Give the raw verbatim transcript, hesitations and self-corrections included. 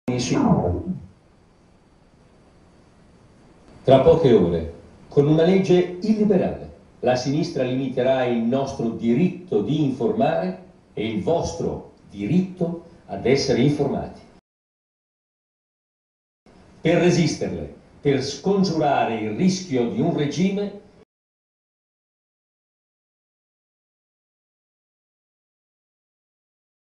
Tra poche ore, con una legge illiberale, la sinistra limiterà il nostro diritto di informare e il vostro diritto ad essere informati. Per resisterle, per scongiurare il rischio di un regime